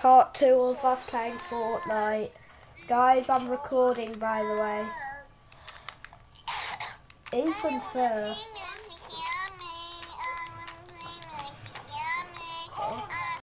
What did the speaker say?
part 2 of us playing Fortnite. Guys, I'm recording, by the way. Ethan's there.